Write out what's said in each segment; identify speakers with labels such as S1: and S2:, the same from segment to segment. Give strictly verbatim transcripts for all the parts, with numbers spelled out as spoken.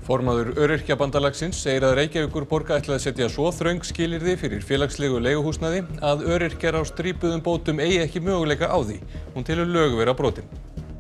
S1: Formaður Öryrkjabandalagsins segir að Reykjavíkurborg ætli að setja svo þröng skilyrði fyrir félagslegu leiguhúsnæði að öryrkjar á strípuðum bótum eigi ekki möguleika á því. Hún telur lög vera brotin.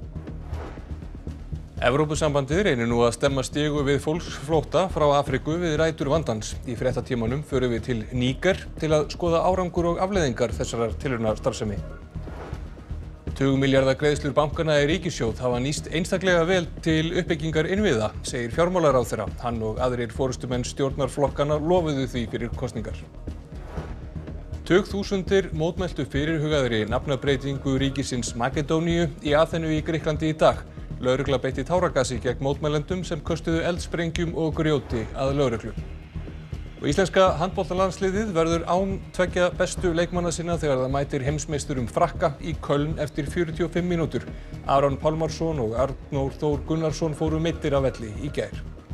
S1: Evrópusambandið reynir nú að stemma stigu við fólksflótta frá Afríku við rætur vandans. Í fréttatímanum förum við til Níger til að skoða árangur og afleiðingar þessarar tilraunastarfsemi. Tugmilljarða greiðslur bankana í ríkissjóð hafa nýst einstaklega vel til uppbyggingar innviða, segir fjármálaráðherra. Hann og aðrir forystumenn stjórnarflokkana lofuðu því fyrir kosningar. Tugþúsundir mótmæltu fyrirhugaðri nafnabreytingu ríkisins Makedóníu í Aþenu í Grikklandi í dag. Lögregla beitti táragasi gegn mótmælendum sem köstuðu eldsprengjum og grjóti að lögreglu. Og íslenska handboltalandsliðið verður án tveggja bestu leikmanna sinna þegar það mætir heimsmeisturum Frakka í Köln eftir fjörutíu og fimm mínútur. Aron Pálmarsson og Arnór Þór Gunnarsson fóru meiddir af velli í gær.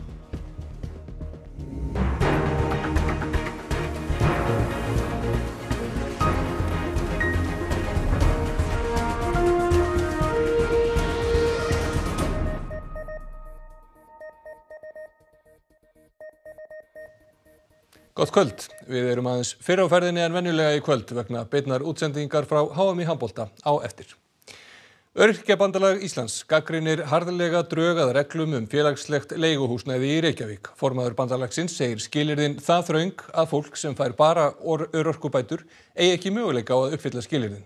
S1: Gott kvöld. Við erum aðeins fyrr á ferðinni en venjulega í kvöld vegna beinnar útsendingar frá H M í handbolta á eftir. Öryrkjabandalag Íslands gagnrýnir harðlega drög að reglum um félagslegt leiguhúsnæði í Reykjavík. Formaður bandalagsins segir skilyrðin það þröng að fólk sem fær bara örorkubætur eigi ekki möguleika á að uppfylla skilyrðin.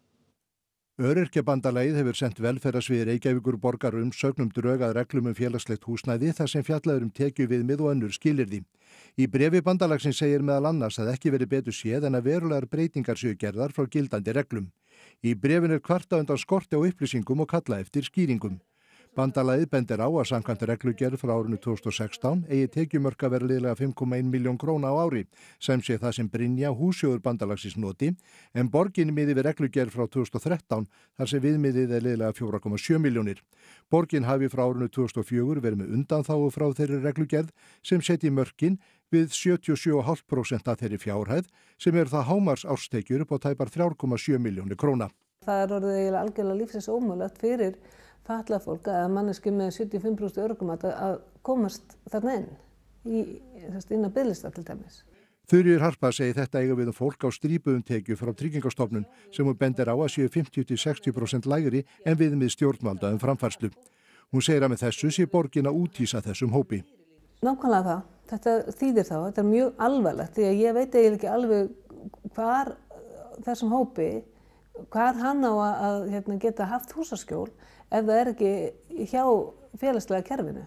S2: Öryrkjabandalagið hefur sent velferðarsvið Reykjavíkurborgar umsögn um drög að reglum um félagslegt húsnæði þar sem fjallaður um tekjuviðmið og önnur skilyrði. Í bréfi bandalagsins segir meðal annars að ekki verið betur séð en að verulegar breytingar séu gerðar frá gildandi reglum. Í bréfinu er kvartað undan skorti á upplýsingum og kalla eftir skýringum. Bandalagið bendir á að samkvæmt reglugerð frá árinu tvö þúsund og sextán eigi tekjumörk að vera liðlega fimm komma ein milljón króna á ári, sem sé það sem Brynja hússjóður bandalagsins noti, en borgin miði við reglugerð frá tvö þúsund og þrettán þar sem viðmiðið er liðlega fjögur komma sjö milljónir. Borgin hafi frá árinu tvö þúsund og fjögur verið með undanþágu frá þeirri reglugerð sem seti mörkin við sjötíu og sjö komma fimm prósent af þeirri fjárhæð sem er það hámars árstekjur upp á tæpar þrjú komma sjö milljónir króna.
S3: Það er orðið eiginlega algjörlega lífsins ómögulegt fyrir fatlað fólk eða manneski með sjötíu og fimm prósent örorkumat að komast þarna inn í inn á biðlista til dæmis.
S2: Þuríður Harpa segir þetta eiga við um fólk á strípuðum tekju frá Tryggingastofnun sem hún bendir á að séu fimmtíu til sextíu prósent lægri en viðmið stjórnvalda um framfærslu. Hún segir að með þessu sé borgin að úthýsa þessum hópi.
S3: Nákvæmlega það. Þetta þýðir þá, þetta er mjög alvarlegt því að ég veit eiginlega ekki alveg hvar þessum hópi, hvar hann á að hérna, geta haft húsaskjól ef það er ekki hjá félagslega kerfinu.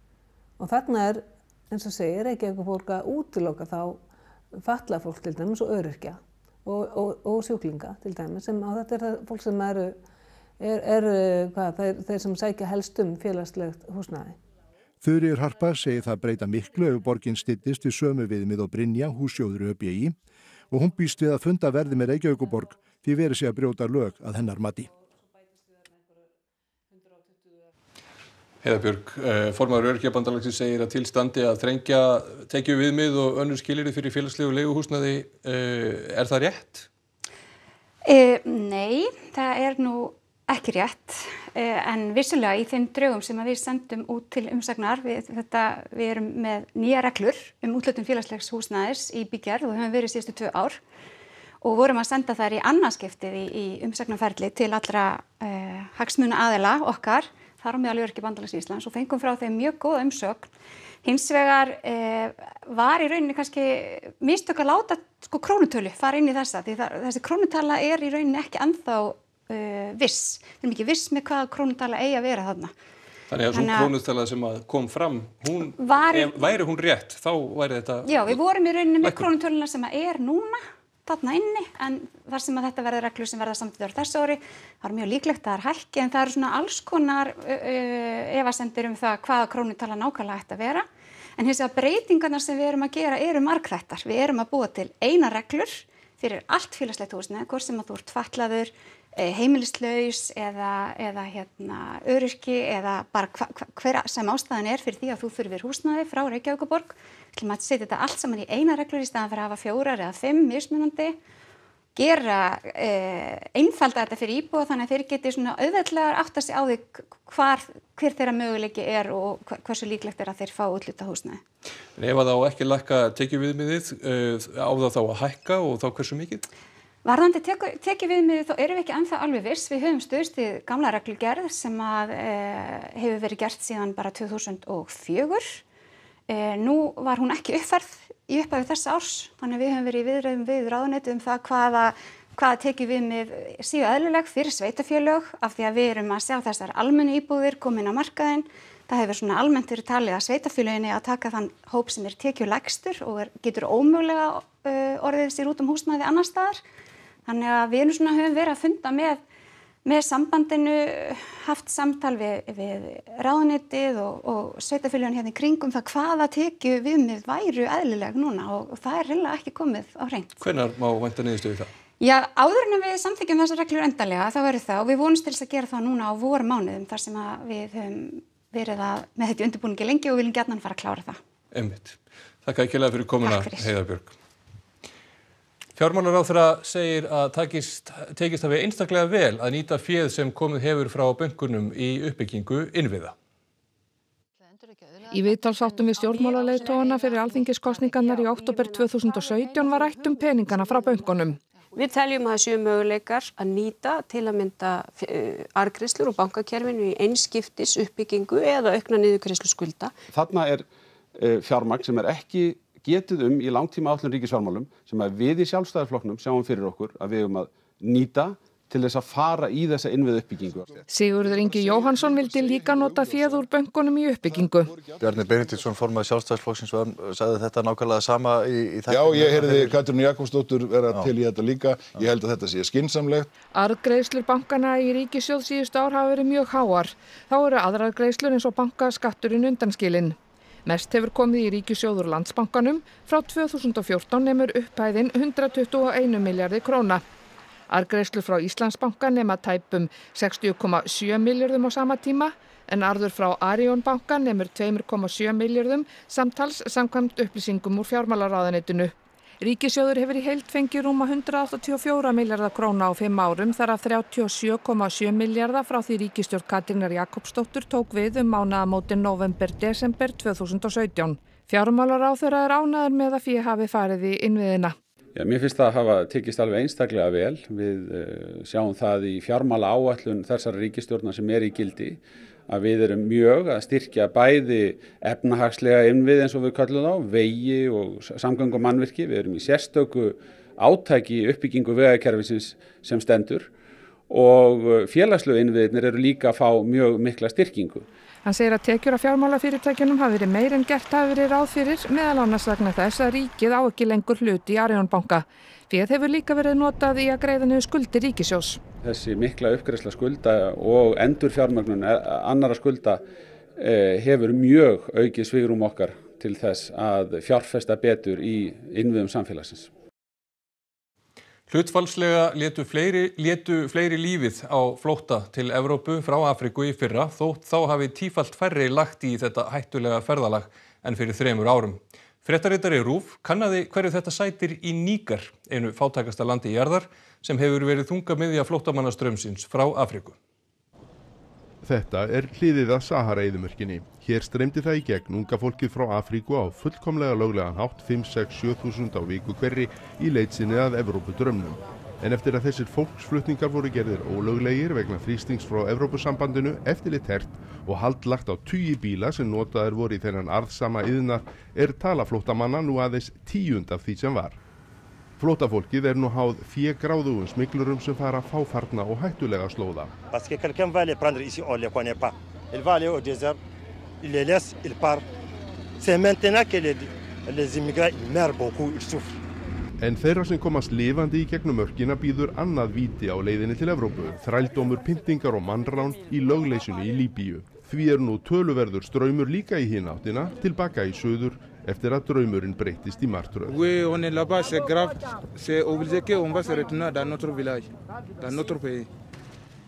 S3: Og þarna er, eins og segir, ekki eitthvað fólk að útiloka þá fatlað fólk til dæmis og öryrkja og, og, og sjúklinga til dæmis. Sem, og þetta er það fólk sem eru, er, er, hvað, þeir, þeir sem sækja helst um félagslegt húsnæði.
S2: Þuríður Harpa segir það breyta miklu ef borgin styttist við sömu viðmið og Brynja, hússjóður Ö B I, og hún býst við að funda verði með Reykjavíkurborg því verið sé að brjóta lög að hennar mati.
S1: Heiða Björg, formaður Öryrkjabandalagsins segir að tilstandi að þrengja tekjuviðmið og önnur skilyrði fyrir félagslegu leiguhúsnæði. Er það rétt?
S4: E, nei, það er nú ekki rétt, en vissulega í þeim drögum sem við sendum út til umsagnar, við, þetta, við erum með nýja reglur um úthlutun félagslegs húsnæðis í byggjarð og höfum verið síðustu tvö ár og vorum að senda þær í annarskiptið í, í umsagnarferli til allra uh, hagsmuna aðila okkar, þar á meðal Öryrkjabandalags Íslands og fengum frá þeim mjög góða umsögn. Hins vegar uh, var í rauninni kannski mistök að láta sko, krónutölu fara inn í þessa, því það, þessi krónutala er í rauninni ekki ennþá Uh, viss. Við erum ekki viss með hvaða krónutala eigi að vera þarna.
S1: Þannig að svo krónutala sem að kom fram, hún, í, ef, væri hún rétt, þá væri þetta...
S4: Já, við vorum í rauninni með krónutöluna sem að er núna, þarna inni, en þar sem að þetta verður reglur sem verða samtíð á þessu ári, það er mjög líklegt að það er hækki, en það eru svona alls konar uh, efasemdir um það hvaða krónutala nákvæmlega ætti að vera. En hins vegar breytingarnar sem við erum að gera eru margþættar. Við erum að búa til eina reglur fyrir allt félagslegt húsnæði, hvort sem að þú ert fatlaður, heimilislaus eða, eða hérna, öryrki eða bara hva, hva, hver sem ástæðan er fyrir því að þú þurfir húsnæði frá Reykjavíkurborg. Við ætlum að setja þetta allt saman í eina reglur í staðan fyrir að hafa fjórar eða fimm mismunandi gera uh, einfalda þetta fyrir íbúa þannig að þeir geti svona auðveldlega átta sig á því hvar, hver þeirra möguleiki er og hversu líklegt er að þeir fá útluta húsnæði.
S1: En ef að þá ekki lækka tekjuviðmiðið, uh, á það þá að hækka og þá hversu mikið?
S4: Varðandi tekjuviðmiðið þá erum við ekki ennþá alveg viss. Við höfum stuðst við gamla reglugerð sem að uh, hefur verið gert síðan bara tvö þúsund og fjögur. Uh, nú var hún ekki uppfærð í upphafi þessa árs, þannig að við höfum verið í viðræðum við ráðuneytið um það hvaða, hvaða tekjuviðmið séu eðlileg fyrir sveitarfélög af því að við erum að sjá þessar almennu íbúðir komin á markaðinn. Það hefur svona almennt verið talið að sveitarfélöginni að taka þann hóp sem er tekjulægstur og er, getur ómögulega uh, orðið sér út um húsnæði annar staðar. Þannig að við erum svona höfum verið að funda með með sambandinu, haft samtal við, við ráðuneytið og, og sveitarfélögin hérna í kringum það hvaða tekjuviðmið væru eðlileg núna og, og það er reyndlega ekki komið á hreint.
S1: Hvenær má vænta niðurstöðu það?
S4: Já, áður en við samþykkjum þessar reglur endanlega þá verður það og við vonumst til þess að gera það núna á vormánuðum þar sem að við höfum verið að með þetta undirbúningi lengi og viljum gjarnan fara að klára það.
S1: Einmitt. Þakka kærlega fyrir komuna, Heiða Björg. Fjármálaráðherra segir að takist, tekist hafi einstaklega vel að nýta féð sem komið hefur frá bönkunum í uppbyggingu innviða.
S5: Í viðtalsáttum við stjórnmálaleiðtogana fyrir alþingiskosningarnar í október tvö þúsund og sautján var rætt um peningana frá bönkunum.
S6: Við teljum að það séu möguleikar að nýta til að mynda arðgreiðslur úr bankakerfinu í einskiptis uppbyggingu eða aukna niðurgreiðslu skulda.
S7: Þarna er fjármagn sem er ekki getið um í langtíma áætlun ríkisfjármálum sem að við í Sjálfstæðisflokknum sjáum fyrir okkur að við um að nýta til þess að fara í þessa innviða uppbyggingu.
S5: Sigurður Ingi Jóhannsson vildi líka nota féð úr bönkunum í uppbyggingu.
S8: Bjarni Benediktsson, formaður Sjálfstæðisflokksins, sagði þetta nákvæmlega sama í, í þetta.
S9: Já, ég heyrði Katrínu Jakobsdóttur vera Já. til í þetta líka. Ég held að þetta sé skynsamlegt.
S5: Arðgreiðslur bankana í ríkissjóð síðustu ár hafa verið mjög háar. Þá eru aðrar greiðslur eins og bankaskatturinn undanskilinn. Mest hefur komið í ríkissjóð úr Landsbankanum, frá tvö þúsund og fjórtán nemur upphæðin hundrað tuttugu og einn milljarði króna. Arðgreiðslur frá Íslandsbanka nema tæpum sextíu komma sjö milljörðum á sama tíma, en arður frá Arion banka nemur tvö komma sjö milljörðum samtals samkvæmt upplýsingum úr fjármálaráðuneytinu. Ríkissjóður hefur í heild fengið rúma hundrað áttatíu og fjóra milljarða króna á fimm árum, þar af þrjátíu og sjö komma sjö milljarða frá því ríkisstjórn Katrínar Jakobsdóttur tók við um mánaðamótin nóvember-desember tvö þúsund og sautján. Fjármálaráðherra er ánægður með að fé hafi farið í innviðina.
S7: Já, mér finnst það hafa tekist alveg einstaklega vel. Við uh, sjáum það í fjármálaáætlun þessara ríkisstjórnar sem er í gildi að við erum mjög að styrkja bæði efnahagslega innvið eins og við köllum þá, vegi og samgöngu og mannvirki. Við erum í sérstöku átaki uppbyggingu vegakerfisins sem stendur og félagslegu innviðirnir eru líka að fá mjög mikla styrkingu.
S5: Hann segir að tekjur af fjármálafyrirtækjunum hafi verið meir en gert hafi verið ráð fyrir, meðal annars vegna þess að ríkið á ekki lengur hlut í Arion banka. Féð hefur líka verið notað í að greiða niður skuldir ríkissjóðs.
S7: Þessi mikla uppgreiðsla skulda og endurfjármögnun annarra skulda eh, hefur mjög aukið svigrúm okkar til þess að fjárfesta betur í innviðum samfélagsins.
S1: Hlutfallslega létu fleiri, létu fleiri lífið á flótta til Evrópu frá Afríku í fyrra, þótt þá hafi tífalt færri lagt í þetta hættulega ferðalag en fyrir þremur árum. Fréttaritari RÚV kannaði hverju þetta sætir í Níger, einu fátækasta landi í jarðar, sem hefur verið þungamiðja flóttamannastraumsins frá Afríku.
S10: Þetta er hliðið að Sahara-eyðimörkinni. Hér streymdi það í gegn unga fólkið frá Afríku á fullkomlega löglegan hátt fimm, sex, sjö þúsund á viku hverri í leit sinni að Evrópudraumnum. En eftir að þessir fólksflutningar voru gerðir ólöglegir vegna þrýstings frá Evrópusambandinu, eftirlit hert og hald lagt á tugi bíla sem notaðir voru í þennan arðsama iðnað, er tala flóttamanna nú aðeins tíund af því sem var. Flóttafólkið er nú háð fégráðugum smyglurum sem fara fáfarna og hættulega slóða.
S11: Parce que quelqu'un va les prendre ici, on les connaît pas. Il va aller au désert, il les laisse, il part. C'est maintenant que les, les immigrants meurent beaucoup, ils souffrent.
S10: En þeirra sem komast lifandi í gegnum mörkina býður annað víti á leiðinni til Evrópu, þrældómur, pyntingar og mannrán í lögleysinu í Líbíu. Því er nú töluverður straumur líka í hina áttina, tilbaka í suður, eftir að draumurinn breytist í martröð.
S12: Oui, on est là-bas, c'est grave. C'est obligé qu'on va se retourner dans notre village, dans notre pays.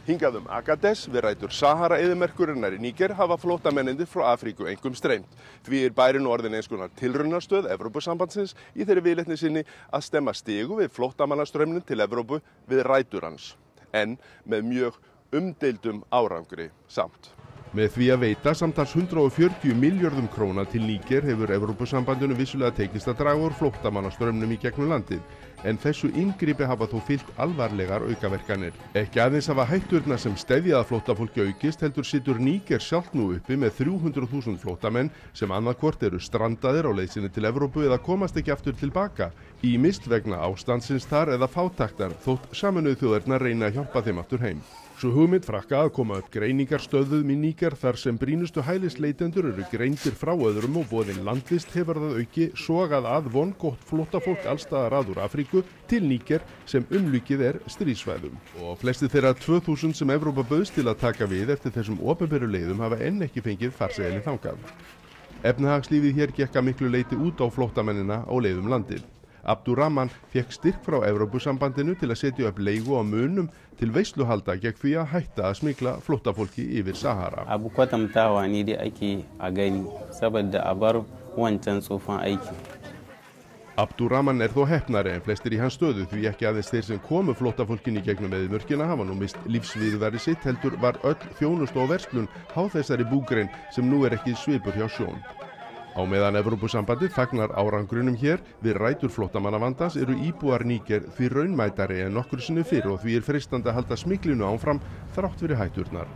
S10: Hingað um Agadez við rætur Sahara-eyðimerkurinnar í Níger hafa flóttamennirnir frá Afríku einkum streymt. Því er bærinn orðinn eins konar tilraunastöð Evrópusambandsins í þeirri viðleitni sinni að stemma stigu við flóttamannastraumnum til Evrópu við rætur hans. En með mjög umdeildum árangri samt. Með því að veita samtals hundrað og fjörutíu milljörðum króna til Níger hefur Evrópusambandinu vissulega tekist að draga úr flóttamannastraumnum í gegnum landið. En þessu inngripi hafa þó fylgt alvarlegar aukaverkanir. Ekki aðeins hafa hætturnar sem steðja að flóttafólki aukist, heldur situr Níger sjálft nú uppi með þrjú hundruð þúsund flóttamenn sem annaðhvort eru strandaðir á leið sinni til Evrópu eða komast ekki aftur tilbaka. Ýmist vegna ástandsins þar eða fátæktar, þótt Sameinuðu þjóðirnar reyna að hjálpa þeim aftur heim. Svo hugmynd Frakka að koma upp greiningarstöðum í Níger þar sem brýnustu hælisleitendur eru greindir frá öðrum og boðin landvist hefur það auki sogað að vongott flóttafólk allstaðar að úr Afríku til Níger sem umlukið er stríðsvæðum. Og flesti þeirra tvö þúsund sem Evrópa bauðst til að taka við eftir þessum opinberu leiðum hafa enn ekki fengið farseðilinn þangað. Efnahagslífið hér gekk að miklu leyti út á flóttamennina á leiðum landið. Abdurrahman fekk styrk frá Evrópusambandinu til að setja upp leigu á munum til veisluhalda gegn því að hætta að smygla flóttafólki yfir Sahara.
S12: Abu kwatantawa ne da ake a gani saboda a bar wancan tsofan aiki.
S10: Abdurrahman er þó heppnari en flestir í hans stöðu því ekki aðeins þeir sem komu flóttafólkinu í gegnum eyðimörkina hafa nú mist lífsviðurværi sitt heldur var öll þjónusta og verslun háð þessari búgrein sem nú er ekki svipur hjá sjón. Á meðan Evrópusambandið fagnar árangrunum hér við rætur flóttamannavandans eru íbúar Níger því raunmætari en nokkru sinni fyrr og því er freistandi að halda smiglinu áfram þrátt fyrir hætturnar.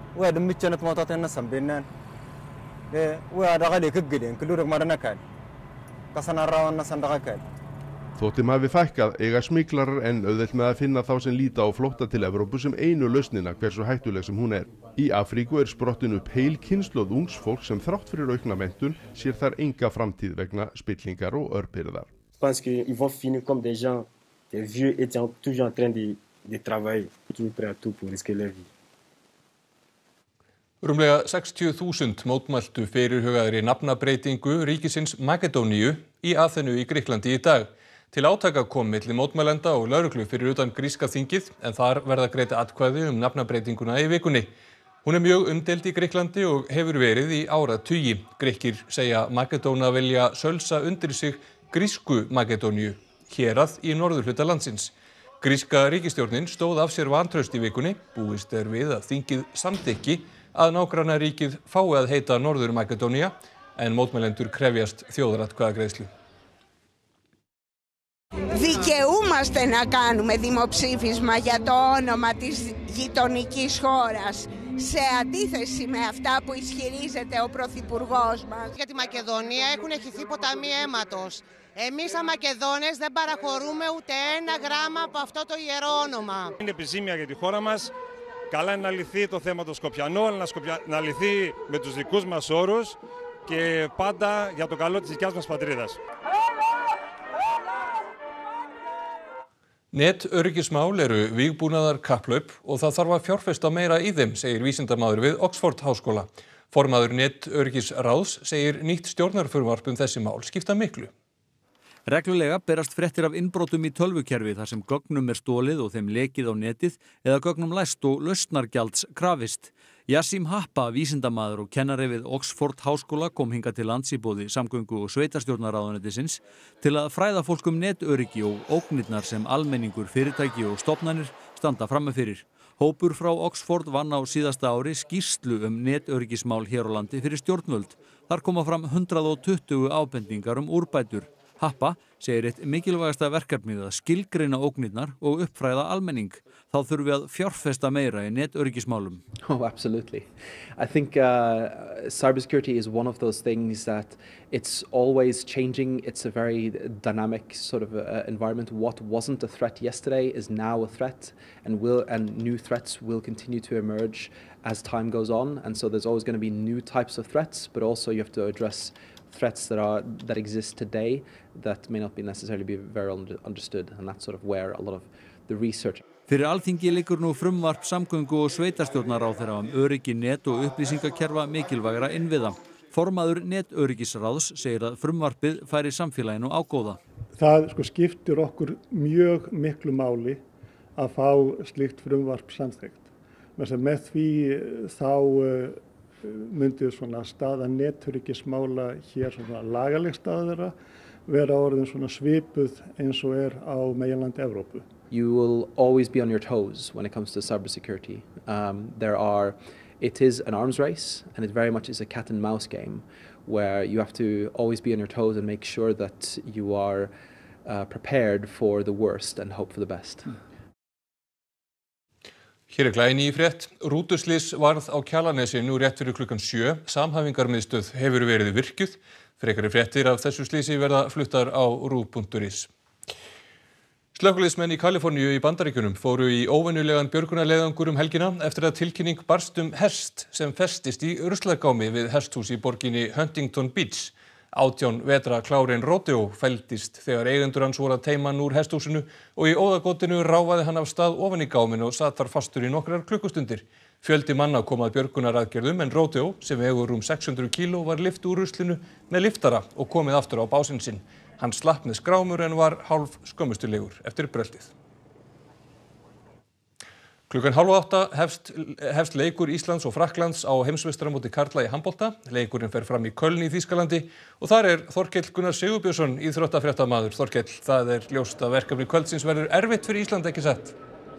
S10: Þóttum hafi fækkað eiga smiklarar enn auðvelt með að finna þá sem líta á flótta til Evrópu sem einu lausnina hversu hættuleg sem hún er. Í Afríku er sprottin upp heil kynslóð ungs fólk sem þrátt fyrir aukna menntun sér þar enga framtíð vegna spillingar og örbirgðar.
S13: Parce qu'ils vont finir comme des gens, des vieux étant toujours en train de, de travailler, toujours prêts à tout pour risquer leur vie.
S1: Rúmlega sextíu þúsund mótmæltu fyrirhugaðri nafnabreitingu ríkisins Makedóníu í Aþenu í Grikklandi í dag. Til átaka kom milli mótmælenda og lögreglu fyrir utan gríska þingið en þar verða greidda atkvæði um nafnabreitinguna í vikunni. Hún er mjög umdeild í Grikklandi og hefur verið í áratugi. Grikkir segja Makedóna vilja sölsa undir sig grísku Makedóníu, hérað í norðurhluta landsins. Gríska ríkisstjórnin stóð af sér vantraust í vikunni, búist er við að þingið samþykki að nágrannaríkið fái að heita Norður Makedónía en mótmælendur krefjast þjóðaratkvæðagreiðslu.
S14: Δικαιούμαστε να κάνουμε δημοψήφισμα για το όνομα της γειτονικής χώρας σε αντίθεση με αυτά που ισχυρίζεται ο Πρωθυπουργός μας.
S15: Για τη Μακεδονία έχουν εχυθεί ποταμοί αίματος. Εμείς σαν Μακεδόνες δεν παραχωρούμε ούτε ένα γράμμα από αυτό το ιερό όνομα.
S16: Είναι επιζήμια για τη χώρα μας. Καλά είναι να λυθεί το θέμα των Σκοπιανών, να, σκοπια... να λυθεί με τους δικούς μας όρους και πάντα για το καλό της δικιάς μας πατρίδας.
S1: Netöryggismál eru vígbúnaðar kapphlaup og það þarf að fjárfesta meira í þeim, segir vísindamaður við Oxford háskóla. Formaður Netöryggisráðs segir nýtt stjórnarfrumvarp um þessi mál skipta miklu.
S17: Reglulega berast fréttir af innbrotum í tölvukerfi þar sem gögnum er stolið og þeim lekið á netið eða gögnum læst og lausnargjalds krafist. Yassim Happa, vísindamaður og kennari við Oxford háskóla kom hingað til lands í boði samgöngu- og sveitarstjórnarráðuneytisins til að fræða fólk um netöryggi og ógnirnar sem almenningur, fyrirtæki og stofnanir standa frammi fyrir. Hópur frá Oxford vann á síðasta ári skýrslu um netöryggismál hér á landi fyrir stjórnvöld. Þar koma fram hundrað og tuttugu ábendingar um úrbætur. Happa segir eitt mikilvægasta verkefnið að skilgreina ógnirnar og uppfræða almenning. Þá þurfum við að fjárfesta meira í netöryggismálum.
S18: Oh, absolutely. I think uh, cybersecurity is one of those things that it's always changing. It's a very dynamic sort of uh, environment. What wasn't a threat yesterday is now a threat, and will and new threats will continue to emerge as time goes on. And so there's always going to be new types of threats, but also you have to address threats that are that exist today that may not be necessarily be very understood, and that's sort of where a lot of the research.
S17: Fyrir Alþingi liggur nú frumvarp samgöngu- og sveitarstjórnarráðherra um öryggi net- og upplýsingakerfa mikilvægra innviða. Formaður Netöryggisráðs segir að frumvarpið færi samfélaginu ágóða.
S19: Það sko skiptir okkur mjög miklu máli að fá slíkt frumvarp samþykkt Með því þá myndi svona staða netöryggismála hér svona lagaleg staða þeirra vera orðin svona svipuð eins og er á meginlandi Evrópu.
S18: You will always be on your toes when it comes to cybersecurity. Um, there are, it is an arms race, and it very much is a cat and mouse game, where you have to always be on your toes and make sure that you are uh, prepared for the worst and hope for the best.
S1: Hér er glæný í frétt. Rútuslys varð á Kjalarnesi nú rétt fyrir klukkan sjö. Samhæfingarmiðstöð hefur verið virkjuð. Frekari fréttir af þessu slysi verða fluttar á ruv punktur is. Slökkviliðsmenn í Kaliforníu í Bandaríkjunum fóru í óvenjulegan björgunarleiðangur um helgina eftir að tilkynning barst um hest sem festist í ruslagámi við hesthús í borginni Huntington Beach. Átján vetra klárinn Rodeo fældist þegar eigendur hans voru að teyma hann úr hesthúsinu og í óðagotinu ráfaði hann af stað ofan í gáminn og sat þar fastur í nokkrar klukkustundir. Fjöldi manna kom að björgunaraðgerðum en Rodeo, sem vegur rúm sex hundruð kíló, var lyft úr ruslinu með lyftara og komið aftur á básinn sinn. Hann slapp með skrámur en var hálf skömmustulegur eftir bröltið. Klukkan hálf átta hefst, hefst leikur Íslands og Frakklands á heimsmeistaramóti karla í handbolta. Leikurinn fer fram í Köln í Þýskalandi og þar er Þorkell Gunnar Sigurbjörnsson íþróttafréttamaður. Þorkell, það er ljóst að verkefni kvöldsins verður erfitt fyrir Ísland, ekki satt?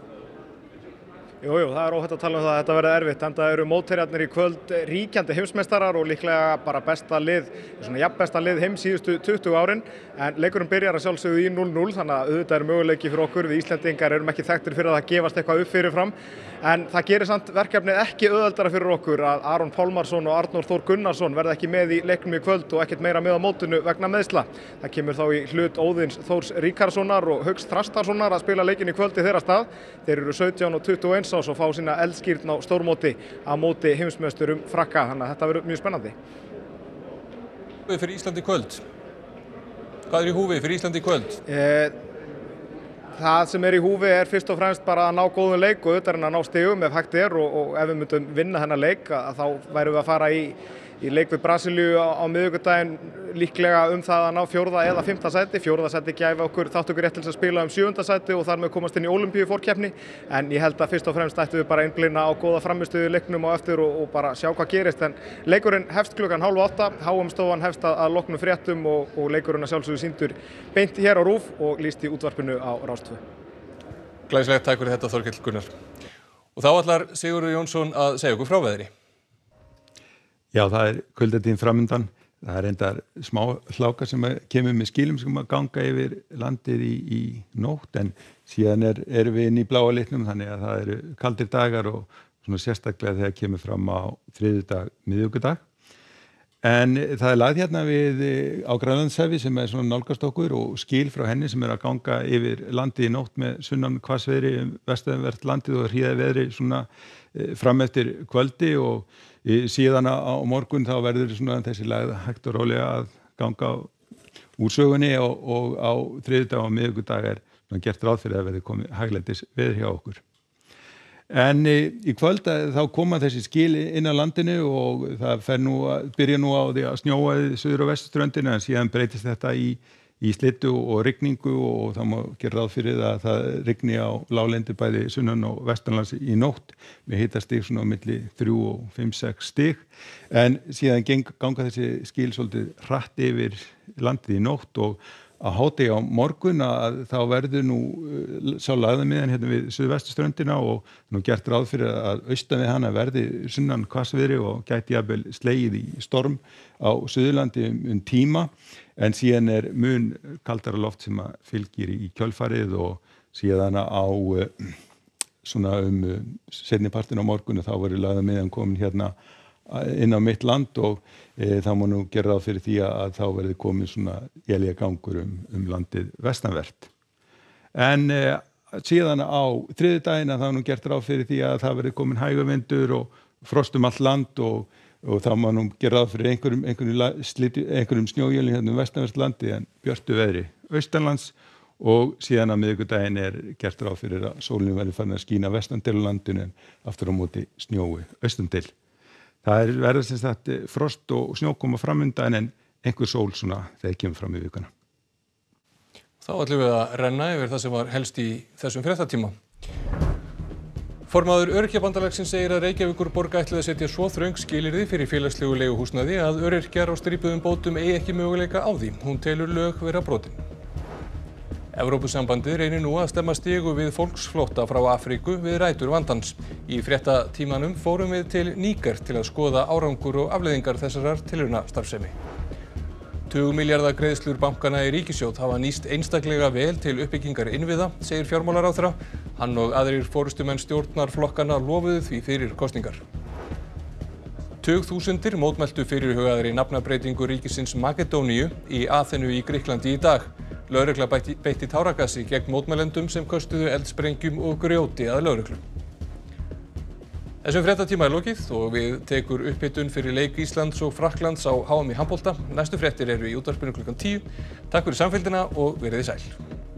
S20: Jú, jú, það er óhætt að tala um það að þetta verði erfitt, enda eru mótherjarnir í kvöld ríkjandi heimsmeistarar og líklega bara besta lið, svona jafn besta lið heims síðustu tuttugu árin, en leikurinn byrjar að sjálfsögðu í núll núll, þannig að auðvitað er möguleiki fyrir okkur, við Íslendingar erum ekki þekktir fyrir að það gefast eitthvað upp fyrir fram, en það gerir samt verkefnið ekki auðveldara fyrir okkur að Aron Pálmarsson og Arnór Þór Gunnarsson verða ekki með í leiknum í kvöld og ekkert meira með á mótinu vegna meiðsla. Það kemur þá í hlut Óðins Þórs Ríkharðssonar og Hauks Þrastarssonar að spila leikinn í kvöld í þeirra stað. Þeir eru sautján og tuttugu og eins árs og fá sína eldskírn á stórmóti á móti heimsmeisturum Frakka, þannig að þetta verður mjög spennandi.
S1: Fyrir Ísland í kvöld. Hvað er í húfi fyrir Ísland í kvöld?
S20: Eh, Það sem er í húfi er fyrst og fremst bara að ná góðum leik og auðvitað en að ná stigum ef hægt er og, og ef við myndum vinna þennan leik að þá værum við að fara í, í leik við Brasilíu á, á miðvikudaginn líklega um það að ná fjórða eða fimmta sæti. Fjórða sæti gæfi okkur þátt okkur rétt til að spila um sjöunda sæti og þar með komast inn í Ólympíufórkeppni en ég held að fyrst og fremst ættum við bara einblína á góða frammistöðu í leiknum á eftir og, og bara sjá hvað gerist en leikurinn hefst klukkan hálf átta, H M-stofan hefst að, að loknum fréttum og, og leikurinn að sjálfsögðu sýndur beint hér á RÚV og lýst í útvarpinu á Rás tvö.
S1: Glæsilegt, takk fyrir þetta Þorkell Gunnar. Og þá ætlar Sigurður Jónsson að segja okkur frá veðri.
S21: Já, það er kuldatíðin framundan. Það er reyndar smá hláka sem kemur með skýlum sem að ganga yfir landið í, í nótt en síðan er, er við inn í bláa litnum þannig að það eru kaldir dagar og svona sérstaklega þegar kemur fram á þriðjudag, miðvikudag. En það er lagð hérna við á Grænlandshafi sem er svona nálgast okkur og skýl frá henni sem er að ganga yfir landið í nótt með sunnan hvassviðri vestanvert landið og hríða veðri svona fram eftir kvöldi og síðan á morgun þá verður svona þessi lagð hægt og rólega að ganga úr sögunni og, og á þriðjudag og miðvikudag er svona gert ráð fyrir að verði komið hæglendis veður hjá okkur. En í kvöld þá koma þessi skil inn á landinu og það fer nú að byrja nú á því að snjóa í suður- og vesturströndina en síðan breytist þetta í, í slittu og rigningu og það má gera ráð fyrir að það rigni á láglendi bæði sunnan og vestanlands í nótt með hitastig svona á milli þrjú og fimm sex stig en síðan geng, ganga þessi skil svolítið hratt yfir landið í nótt og að hádegi á morgun að þá verður nú sá lagðamiðan hérna við suðvesturströndina og nú gert ráð fyrir að austan við hana verði sunnan hvassviðri og gæti jafnvel slegið í storm á Suðurlandi um, um tíma en síðan er mun kaldara loft sem að fylgir í kjölfarið og síðan á svona um seinni partinn á morgun þá verður lagðamiðan komin hérna inn á mitt land og e, þá má nú gera ráð fyrir því að þá verði komið svona éljagangur um, um landið vestanvert. En e, síðan á þriðjudaginn þá er nú gert ráð fyrir því að það verði komin hægavindur og frost um allt land og, og þá má nú gera ráð fyrir einhverjum, einhverjum, sliti, einhverjum snjójölin hérna um vestanvert landi en björtu veðri austanlands og síðan á miðvikudaginn er gert ráð fyrir að sólin verði farin að skína vestan til landinu en aftur á móti snjói austan til. Það er verður sem sagt frost og snjó koma framundan en einhver sól svona þegar kemur fram í vikuna.
S1: Þá ætlum við að renna yfir það sem var helst í þessum fréttatíma. Formaður Öryrkjabandalagsins segir að Reykjavíkurborg ætli að setja svo þröng skilyrði fyrir félagslegu leiguhúsnæði að öryrkjar á strípuðum bótum eigi ekki möguleika á því. Hún telur lög vera brotin. Evrópusambandið reynir nú að stemma stigu við fólksflótta frá Afríku við rætur vandans. Í fréttatímanum fórum við til Níger til að skoða árangur og afleiðingar þessarar tilraunastarfsemi. Tugmilljarða greiðslur bankana í ríkissjóð hafa nýst einstaklega vel til uppbyggingar innviða, segir fjármálaráðherra. Hann og aðrir forystumenn stjórnarflokkana lofuðu því fyrir kosningar. Tugþúsundir mótmæltu fyrirhugaðri nafnabreytingu ríkisins Makedóníu í Aþenu í Grikklandi í dag. Lögregla beitti, beitti táragasi gegn mótmælendum sem köstuðu eldsprengjum og grjóti að lögreglu. Þessum fréttatíma er lokið og við tekur upphitun fyrir leik Íslands og Frakklands á H M í handbolta. Næstu fréttir eru í útvarpinu klukkan tíu. Takk fyrir samfylgdina og verið þið sæl.